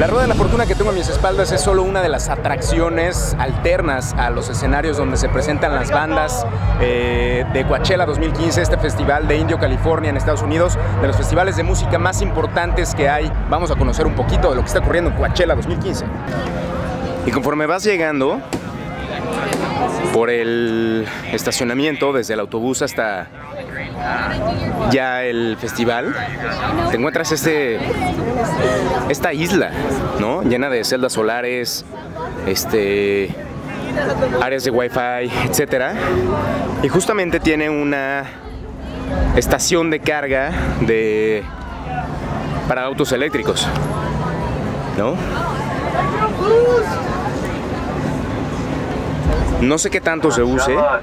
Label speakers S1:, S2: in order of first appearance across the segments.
S1: La Rueda de la Fortuna que tengo a mis espaldas es solo una de las atracciones alternas a los escenarios donde se presentan las bandas de Coachella 2015, este festival de Indio, California, en Estados Unidos, de los festivales de música más importantes que hay. Vamos a conocer un poquito de lo que está ocurriendo en Coachella 2015. Y conforme vas llegando por el estacionamiento, desde el autobús hasta ya el festival, te encuentras esta isla, ¿no? Llena de celdas solares, áreas de wifi, etcétera. Y justamente tiene una estación de carga para autos eléctricos, ¿no? No sé qué tanto se use. No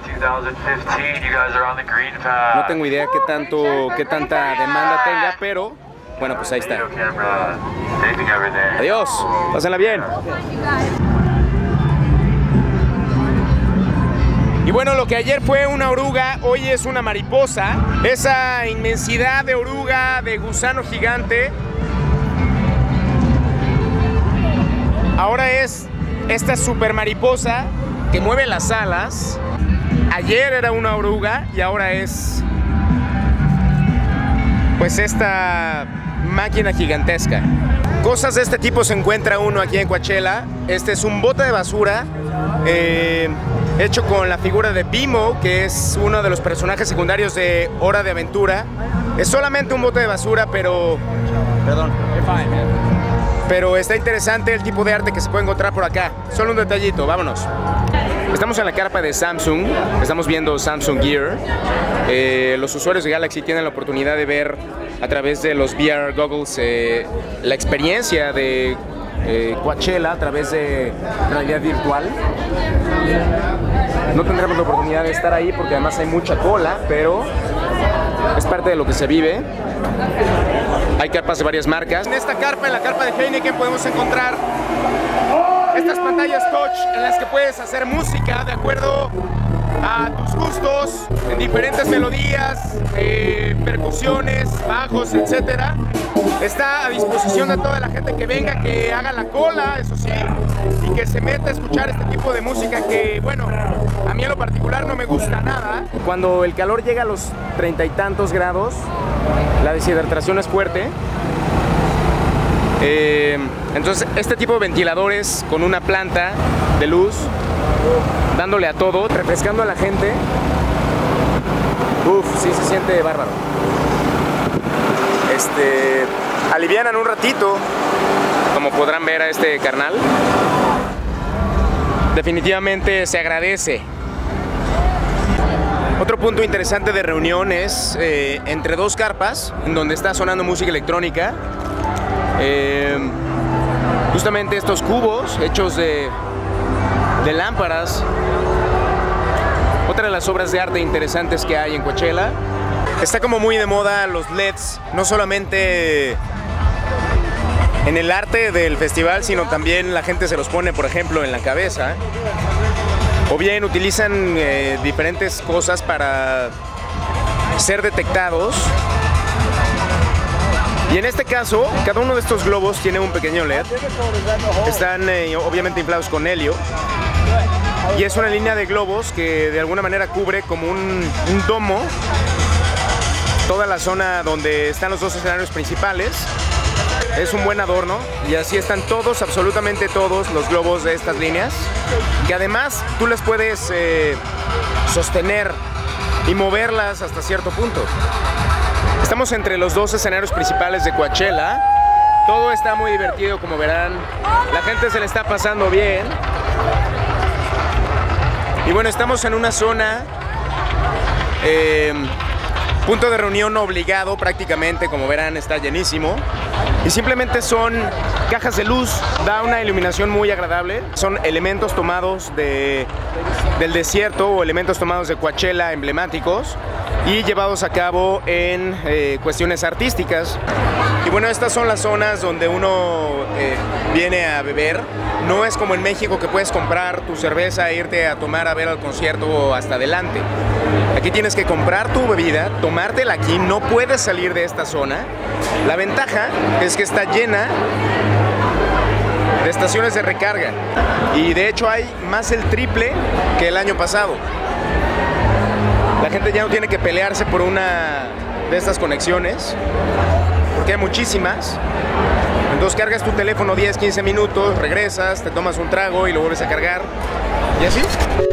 S1: tengo idea qué tanta demanda tenga, pero bueno, pues ahí está. Adiós, pásenla bien. Y bueno, lo que ayer fue una oruga, hoy es una mariposa. Esa inmensidad de oruga, de gusano gigante, ahora es esta super mariposa que mueve las alas. Ayer era una oruga y ahora es pues esta máquina gigantesca. Cosas de este tipo se encuentra uno aquí en Coachella. Este es un bote de basura hecho con la figura de Bimo, que es uno de los personajes secundarios de Hora de Aventura. Es solamente un bote de basura, pero está interesante el tipo de arte que se puede encontrar por acá. Solo un detallito, vámonos. Estamos en la carpa de Samsung, estamos viendo Samsung Gear. Los usuarios de Galaxy tienen la oportunidad de ver a través de los VR goggles la experiencia de Coachella a través de realidad virtual. No tendremos la oportunidad de estar ahí porque además hay mucha cola, pero es parte de lo que se vive. Hay carpas de varias marcas. En esta carpa, en la carpa de Heineken, podemos encontrar estas pantallas touch en las que puedes hacer música de acuerdo a tus gustos, en diferentes melodías, percusiones, bajos, etc. Está a disposición de toda la gente que venga, que haga la cola, eso sí, y que se meta a escuchar este tipo de música que, bueno, a mí en lo particular no me gusta nada. Cuando el calor llega a los 30 y tantos grados, la deshidratación es fuerte. Entonces este tipo de ventiladores con una planta de luz dándole a todo, refrescando a la gente, sí se siente bárbaro. Alivianan un ratito, como podrán ver a este carnal. Definitivamente se agradece. Otro punto interesante de reunión es entre dos carpas, en donde está sonando música electrónica. Justamente estos cubos hechos de lámparas. Otra de las obras de arte interesantes que hay en Coachella. Está como muy de moda los LEDs, no solamente en el arte del festival, sino también la gente se los pone, por ejemplo, en la cabeza. O bien utilizan diferentes cosas para ser detectados. Y en este caso, cada uno de estos globos tiene un pequeño LED. Están obviamente inflados con helio. Y es una línea de globos que de alguna manera cubre como un domo toda la zona donde están los dos escenarios principales. Es un buen adorno y así están todos, absolutamente todos los globos de estas líneas, que además tú las puedes sostener y moverlas hasta cierto punto. Estamos entre los dos escenarios principales de Coachella. Todo está muy divertido, como verán. La gente se le está pasando bien. Y bueno, estamos en una zona, punto de reunión obligado prácticamente, como verán está llenísimo. Y simplemente son cajas de luz, da una iluminación muy agradable. Son elementos tomados del desierto o elementos tomados de Coachella emblemáticos y llevados a cabo en cuestiones artísticas. Y bueno, estas son las zonas donde uno viene a beber. No es como en México que puedes comprar tu cerveza e irte a tomar a ver al concierto hasta adelante. Aquí tienes que comprar tu bebida, tomártela aquí, no puedes salir de esta zona. La ventaja es que está llena estaciones de recarga. Y de hecho hay más el triple que el año pasado. La gente ya no tiene que pelearse por una de estas conexiones, porque hay muchísimas. Entonces cargas tu teléfono 10-15 minutos, regresas, te tomas un trago y lo vuelves a cargar. Y así.